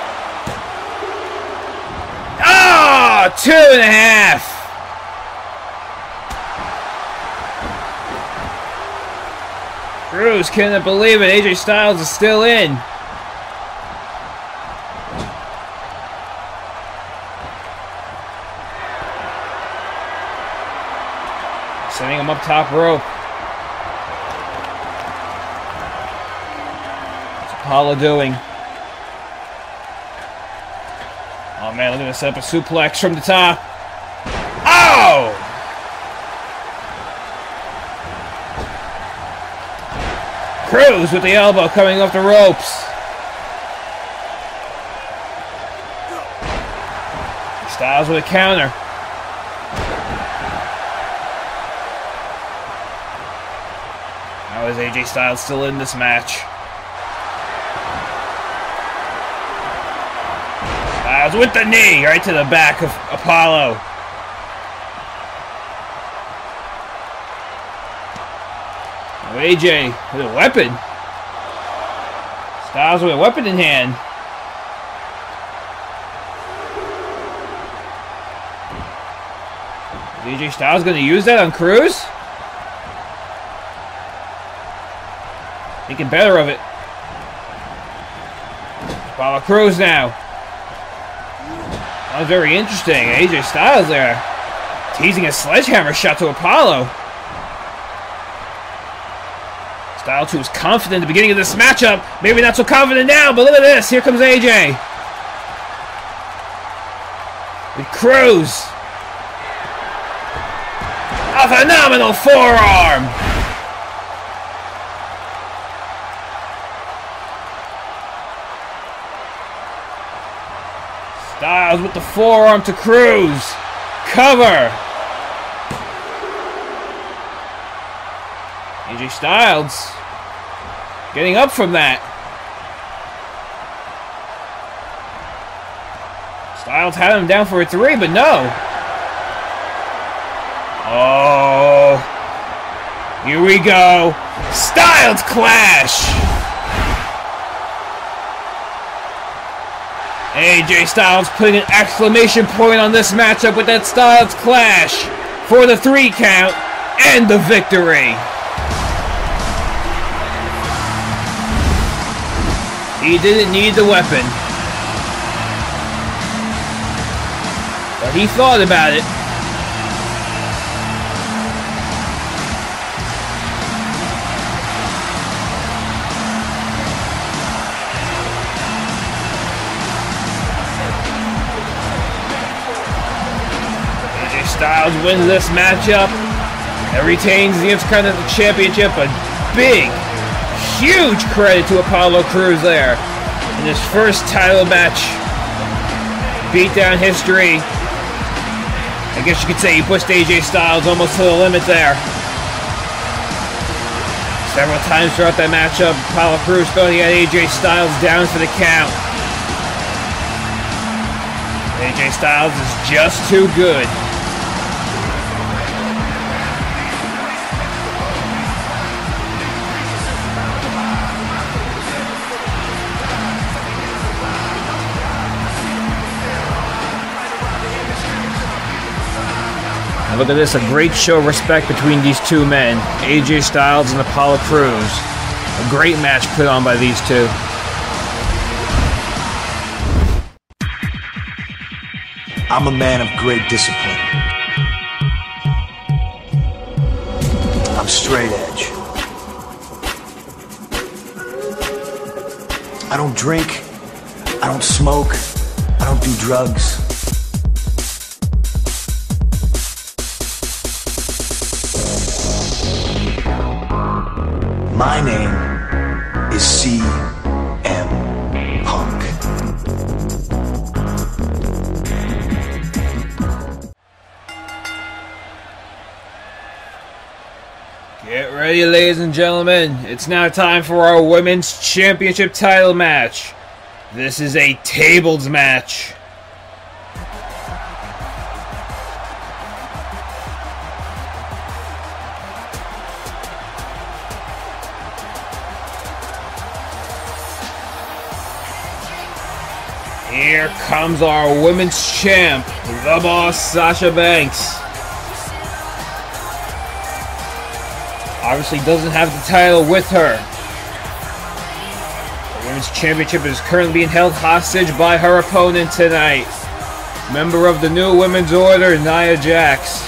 Ah, oh, two and a half! Cruz couldn't believe it. A J Styles is still in. Sending him up top rope. What's Apollo doing? Oh man, look at this, set up a suplex from the top. Oh! Cruz with the elbow coming off the ropes. Styles with a counter. How is A J Styles still in this match? Styles with the knee right to the back of Apollo. Oh, A J with a weapon. Styles with a weapon in hand. Is A J Styles going to use that on Cruz? Thinking better of it. Apollo Crews now. That was very interesting. A J Styles there. Teasing a sledgehammer shot to Apollo. Styles, who was confident at the beginning of this matchup. Maybe not so confident now, but look at this. Here comes A J. With Crews. A phenomenal forearm. Styles with the forearm to Cruz. Cover. A J Styles getting up from that. Styles had him down for a three, but no. Oh. Here we go. Styles clash. A J Styles putting an exclamation point on this matchup with that Styles clash for the three count and the victory. He didn't need the weapon, but he thought about it. Styles wins this matchup and retains the Intercontinental Championship. A big, huge credit to Apollo Crews there in his first title match. Beatdown history. I guess you could say he pushed A J Styles almost to the limit there. Several times throughout that matchup, Apollo Crews thought he had A J Styles down for the count. A J Styles is just too good. look at this, a great show of respect between these two men, A J Styles and Apollo Crews. A great match put on by these two. I'm a man of great discipline. I'm straight edge. I don't drink, I don't smoke, I don't do drugs. My name is C M Punk. Get ready, ladies and gentlemen. It's now time for our Women's Championship title match. This is a tables match. Here comes our women's champ, the Boss Sasha Banks. Obviously doesn't have the title with her. The women's championship is currently being held hostage by her opponent tonight, member of the New Women's Order, Nia Jax.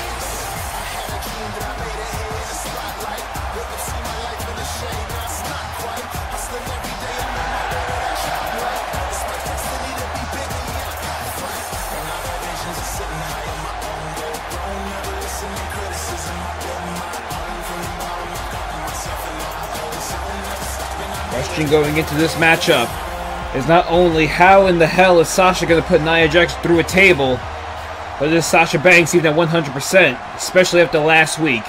Question going into this matchup is not only how in the hell is Sasha going to put Nia Jax through a table, but is Sasha Banks even at one hundred percent, especially after last week.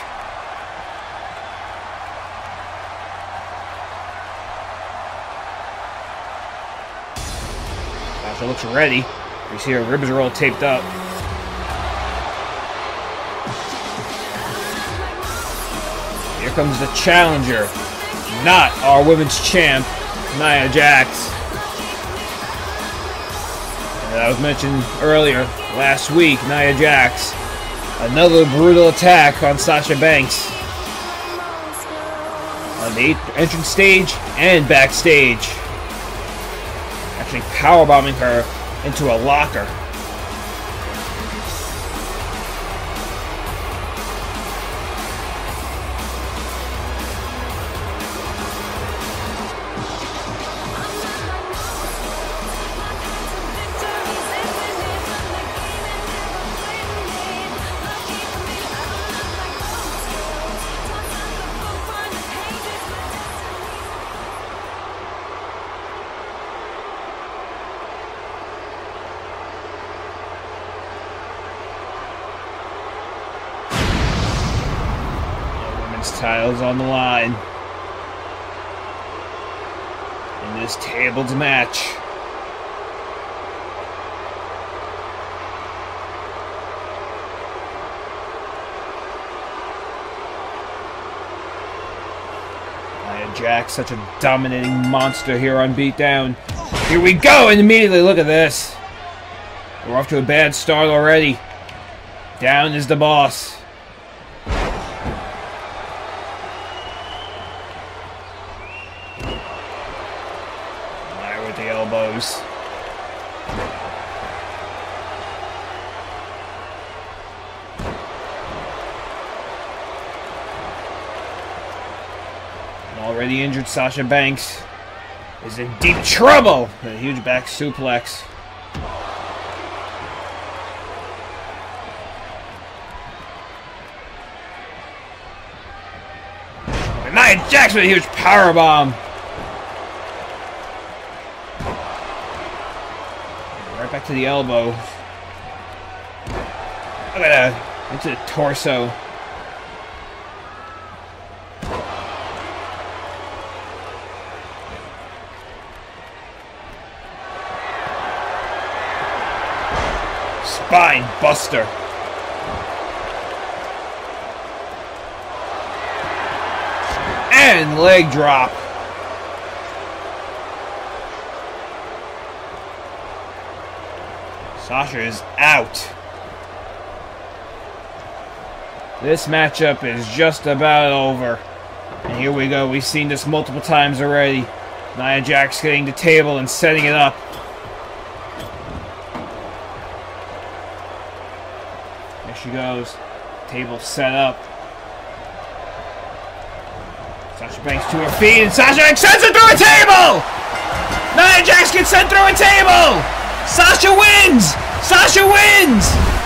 Sasha looks ready. You see her ribs are all taped up. Here comes the challenger. Not our women's champ, Nia Jax. And I was mentioned earlier, last week, Nia Jax. Another brutal attack on Sasha Banks. On the entrance stage and backstage. Actually powerbombing her into a locker. Titles on the line in this tables match. Nia Jax, such a dominating monster here on Beatdown. Here we go, and immediately look at this. We're off to a bad start already. Down is the boss. The elbows. An already injured Sasha Banks is in deep trouble with a huge back suplex. And Nia Jax with a huge powerbomb. Back to the elbow. Look at that. Into the torso. Spine buster. And leg drop. Sasha is out. This matchup is just about over. And here we go. We've seen this multiple times already. Nia Jax getting the table and setting it up. There she goes. Table set up. Sasha Banks to her feet, and Sasha Banks sends her through a table! Nia Jax gets sent through a table! Sasha wins! Sasha wins!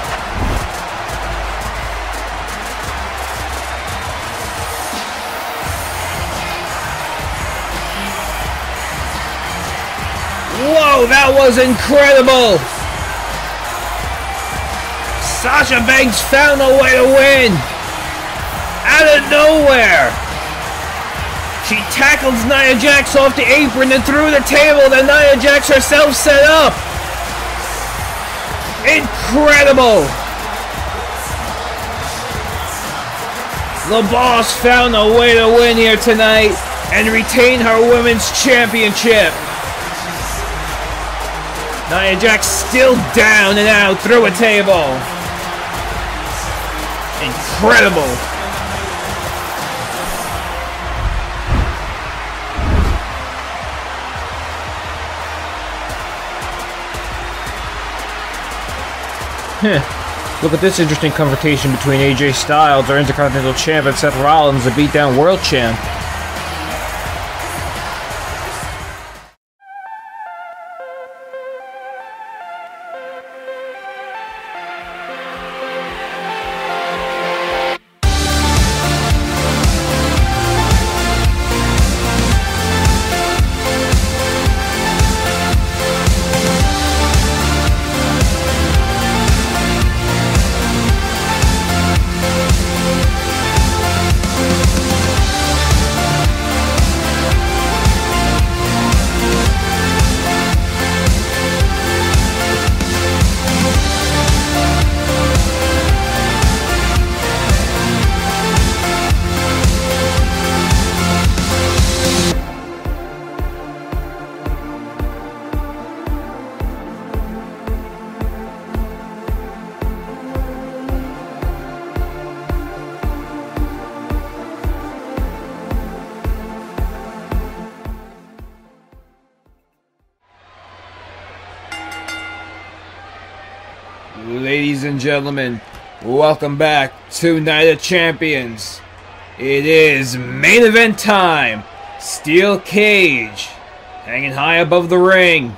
Whoa, that was incredible! Sasha Banks found a way to win! Out of nowhere! She tackles Nia Jax off the apron and through the table that Nia Jax herself set up! Incredible! The Boss found a way to win here tonight and retain her women's championship. Nia Jax still down and out through a table. Incredible. Huh. Look at this interesting confrontation between A J Styles, our Intercontinental Champ, and Seth Rollins, the beatdown World Champ. Ladies and gentlemen, welcome back to Night of Champions. It is main event time. Steel cage hanging high above the ring.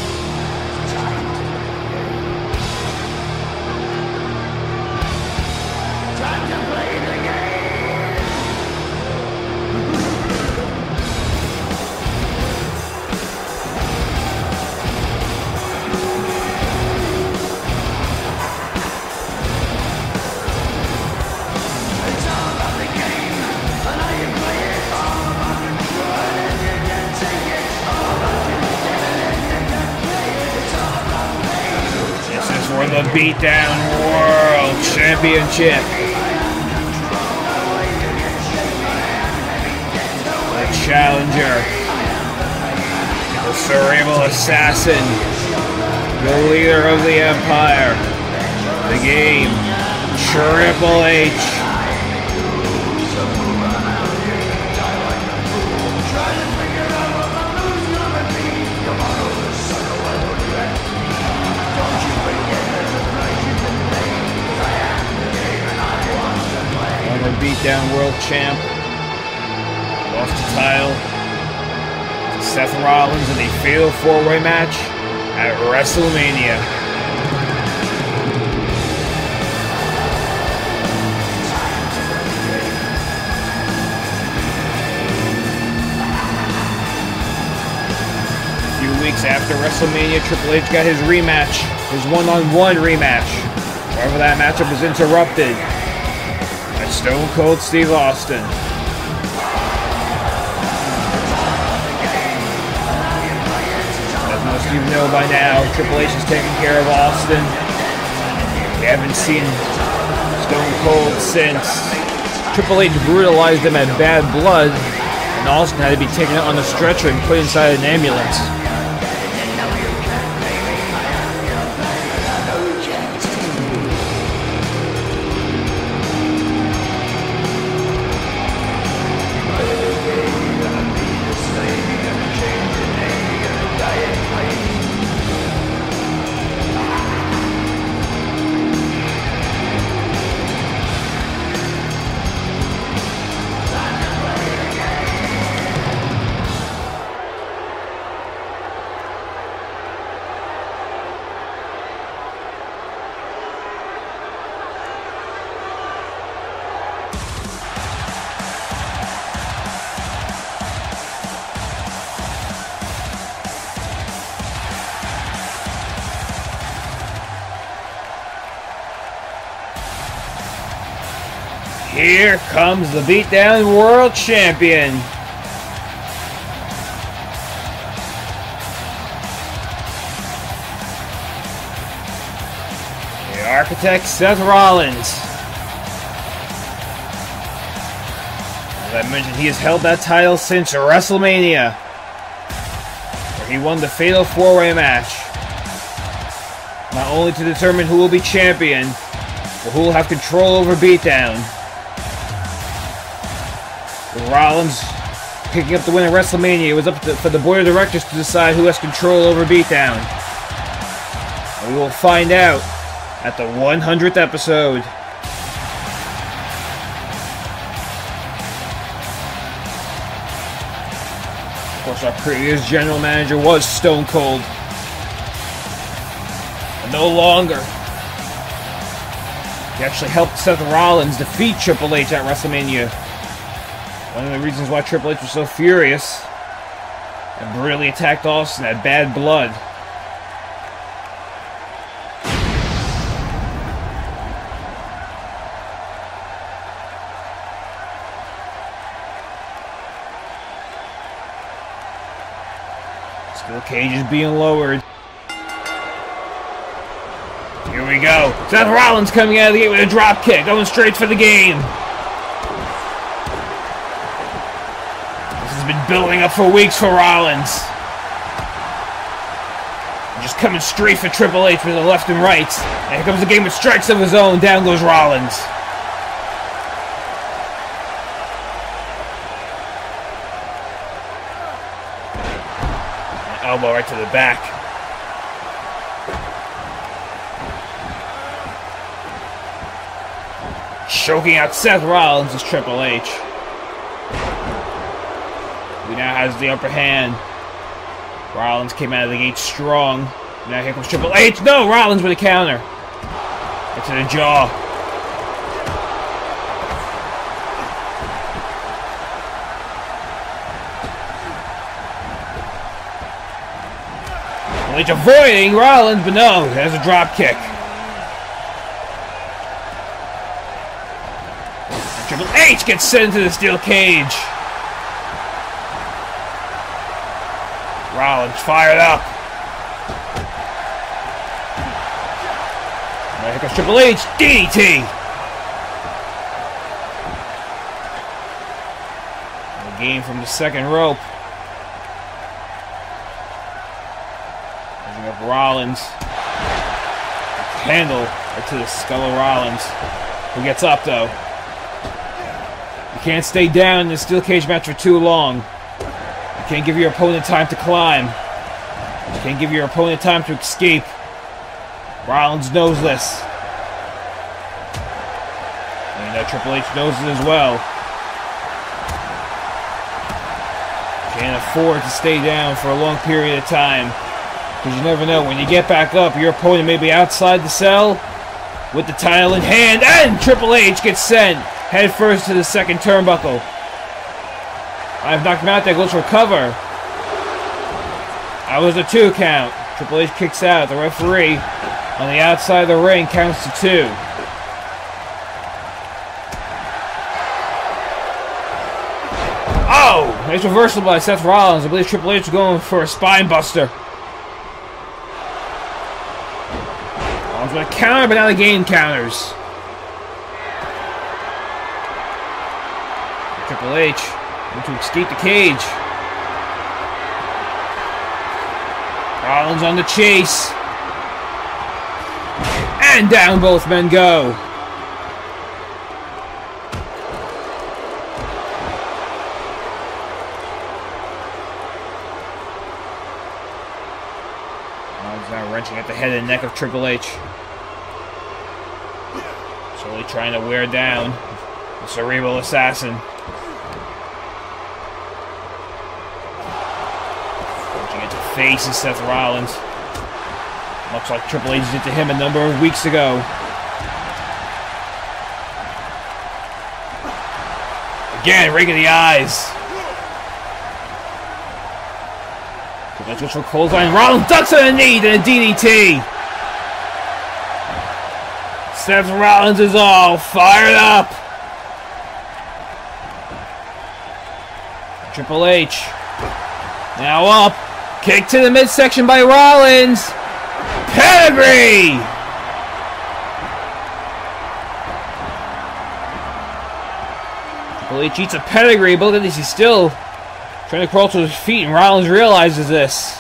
For the Beatdown World Championship. The challenger, the cerebral assassin, the leader of the Empire, the game, Triple H. Beatdown World Champ, lost the title to Seth Rollins in a fatal four-way match at WrestleMania. A few weeks after WrestleMania, Triple H got his rematch, his one-on-one rematch. However, that matchup was interrupted. Stone Cold Steve Austin. As most of you know by now, Triple H is taking care of Austin. We haven't seen Stone Cold since Triple H brutalized him at Bad Blood, and Austin had to be taken out on a stretcher and put inside an ambulance. Here comes the beatdown world champion. The architect Seth Rollins. As I mentioned, he has held that title since WrestleMania, where he won the Fatal four-way match. Not only to determine who will be champion, but who will have control over Beatdown. With Rollins picking up the win at WrestleMania, it was up to, for the board of directors to decide who has control over Beatdown. And we will find out at the one hundredth episode. Of course, our previous general manager was Stone Cold. But no longer. He actually helped Seth Rollins defeat Triple H at WrestleMania. One of the reasons why Triple H was so furious and brutally attacked Austin had bad blood. Steel cage is being lowered. Here we go. Seth Rollins coming out of the gate with a drop kick, going straight for the game. This has been building up for weeks for Rollins. Just coming straight for Triple H with the left and right. And here comes the game with strikes of his own. Down goes Rollins. An elbow right to the back. Choking out Seth Rollins is Triple H. He now has the upper hand. Rollins came out of the gate strong. Now here comes Triple H. No! Rollins with a counter. Right to the jaw. Triple H avoiding Rollins, but no, there's a drop kick. Triple H gets sent into the steel cage. Rollins fired up. Now here comes Triple H. D D T. The game from the second rope. Bringing up Rollins. Handle right to the skull of Rollins. Who gets up though? You can't stay down in the steel cage match for too long. You can't give your opponent time to climb. You can't give your opponent time to escape. Rollins knows this. And you know Triple H knows it as well. Can't afford to stay down for a long period of time. Because you never know, when you get back up, your opponent may be outside the cell with the title in hand, and Triple H gets sent head first to the second turnbuckle. I've knocked him out there, goes for a cover. That was a two count. Triple H kicks out. The referee on the outside of the ring counts to two. Oh! Nice reversal by Seth Rollins. I believe Triple H is going for a spine buster. Rollins with a counter, but now the game counters. Triple H going to escape the cage. Rollins on the chase. And down both men go. Rollins now wrenching at the head and neck of Triple H. Slowly trying to wear down the Cerebral Assassin. Face is Seth Rollins. Much like Triple H did to him a number of weeks ago. Again, rake of the eyes. Triple H goes for clothesline. Rollins ducks on a knee to a D D T. Seth Rollins is all fired up. Triple H. Now up. Kick to the midsection by Rollins. Pedigree! Triple H eats a pedigree, but look at this. He's still trying to crawl to his feet, and Rollins realizes this.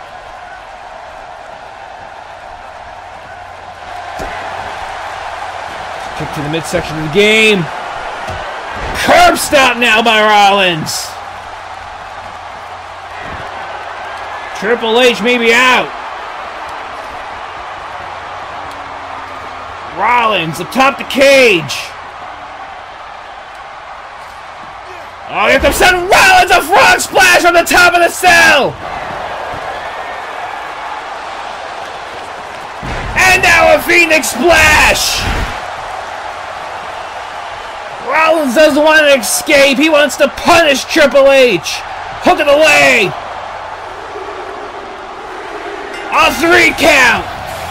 Kick to the midsection of the game. Curb stop now by Rollins. Triple H may be out. Rollins atop the cage. Oh, here comes Seth Rollins, a frog splash from the top of the cell. And now a Phoenix splash. Rollins doesn't want to escape. He wants to punish Triple H. Hook of the leg. A three count.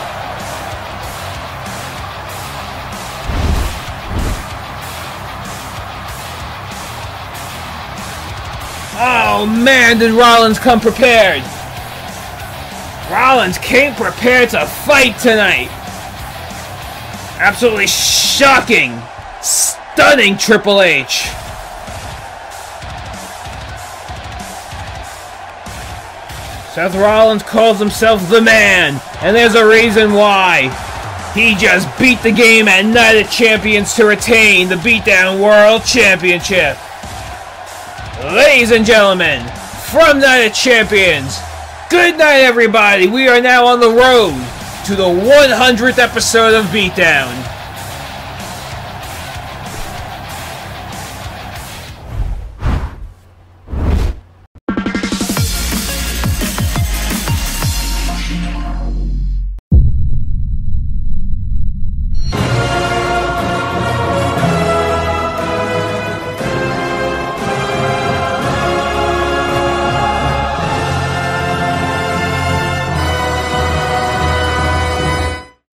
Oh man, did Rollins come prepared? Rollins came prepared to fight tonight. Absolutely shocking. Stunning Triple H. Seth Rollins calls himself the man, and there's a reason why. He just beat the game at Night of Champions to retain the Beatdown World Championship. Ladies and gentlemen, from Night of Champions, good night everybody. We are now on the road to the one hundredth episode of Beatdown.